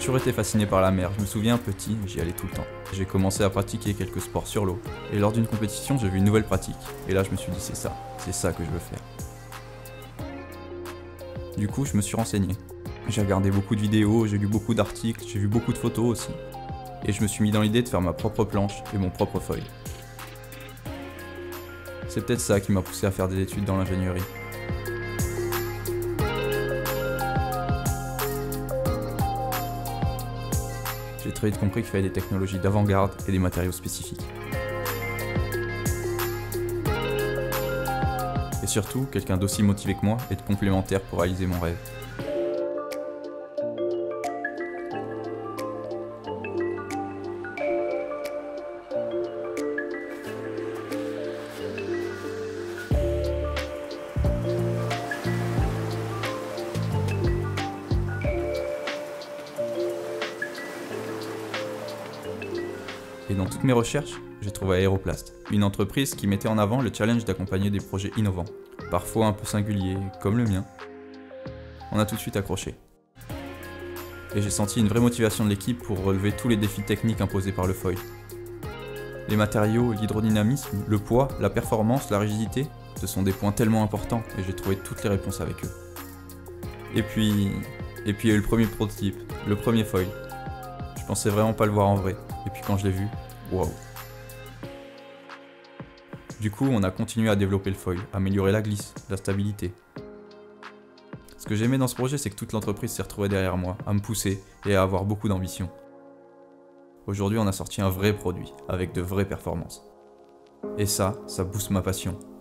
toujours été fasciné par la mer, je me souviens petit, j'y allais tout le temps. J'ai commencé à pratiquer quelques sports sur l'eau, et lors d'une compétition j'ai vu une nouvelle pratique, et là je me suis dit c'est ça que je veux faire. Du coup je me suis renseigné. J'ai regardé beaucoup de vidéos, j'ai lu beaucoup d'articles, j'ai vu beaucoup de photos aussi. Et je me suis mis dans l'idée de faire ma propre planche et mon propre foil. C'est peut-être ça qui m'a poussé à faire des études dans l'ingénierie. J'ai très vite compris qu'il fallait des technologies d'avant-garde et des matériaux spécifiques. Et surtout, quelqu'un d'aussi motivé que moi et de complémentaire pour réaliser mon rêve. Et dans toutes mes recherches, j'ai trouvé Aeroplast, une entreprise qui mettait en avant le challenge d'accompagner des projets innovants, parfois un peu singuliers, comme le mien. On a tout de suite accroché. Et j'ai senti une vraie motivation de l'équipe pour relever tous les défis techniques imposés par le foil. Les matériaux, l'hydrodynamisme, le poids, la performance, la rigidité, ce sont des points tellement importants et j'ai trouvé toutes les réponses avec eux. Et puis il y a eu le premier prototype, le premier foil. Je pensais vraiment pas le voir en vrai, et puis quand je l'ai vu, waouh. Du coup, on a continué à développer le foil, améliorer la glisse, la stabilité. Ce que j'aimais dans ce projet, c'est que toute l'entreprise s'est retrouvée derrière moi, à me pousser et à avoir beaucoup d'ambition. Aujourd'hui, on a sorti un vrai produit, avec de vraies performances. Et ça booste ma passion.